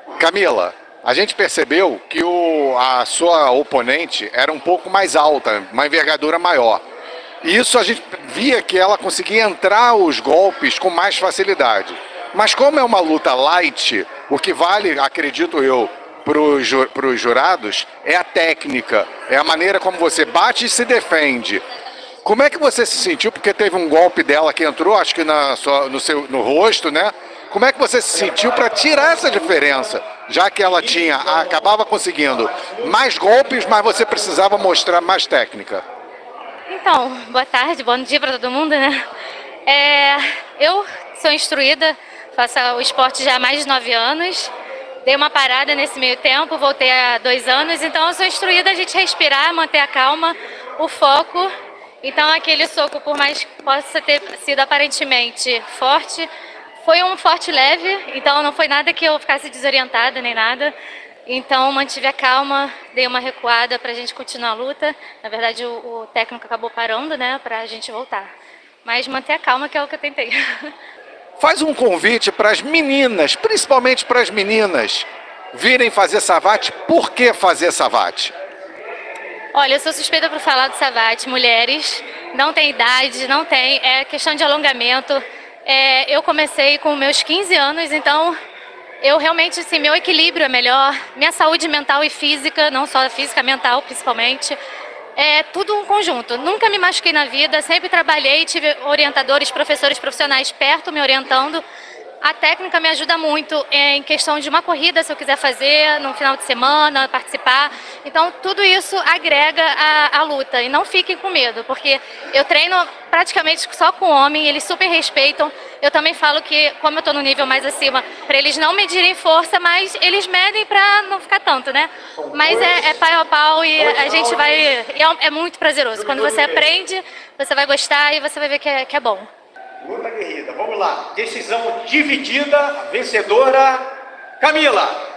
Camila, a gente percebeu que a sua oponente era um pouco mais alta, uma envergadura maior. E isso a gente via que ela conseguia entrar os golpes com mais facilidade. Mas como é uma luta light, o que vale, acredito eu, para os jurados é a técnica, é a maneira como você bate e se defende. Como é que você se sentiu? Porque teve um golpe dela que entrou, acho que no rosto, né? Como é que você se sentiu para tirar essa diferença? Já que ela acabava conseguindo mais golpes, mas você precisava mostrar mais técnica. Então, boa tarde, bom dia para todo mundo, né? Eu sou instruída, faço o esporte já há mais de 9 anos. Dei uma parada nesse meio tempo, voltei há 2 anos, então eu sou instruída a gente respirar, manter a calma, o foco. Então aquele soco, por mais que possa ter sido aparentemente forte, foi um forte leve, então não foi nada que eu ficasse desorientada nem nada. Então mantive a calma, dei uma recuada para a gente continuar a luta. Na verdade o técnico acabou parando, né, para a gente voltar. Mas manter a calma que é o que eu tentei. Faz um convite para as meninas, principalmente para as meninas, virem fazer Savate. Por que fazer Savate? Olha, eu sou suspeita por falar do Savate. Mulheres, não tem idade, não tem, é questão de alongamento. Eu comecei com meus 15 anos, então eu realmente, assim, meu equilíbrio é melhor, minha saúde mental e física, não só física, mental principalmente, é tudo um conjunto. Nunca me machuquei na vida, sempre trabalhei, tive orientadores, professores profissionais perto me orientando. A técnica me ajuda muito em questão de uma corrida, se eu quiser fazer no final de semana, participar. Então, tudo isso agrega à luta. E não fiquem com medo, porque eu treino praticamente só com homem, eles super respeitam. Eu também falo que, como eu estou no nível mais acima, para eles não medirem força, mas eles medem para não ficar tanto, né? Mas é pau a pau e a gente vai... É muito prazeroso. Quando você aprende, você vai gostar e você vai ver que é bom. Luta guerrida, vamos lá. Decisão dividida, vencedora, Camila.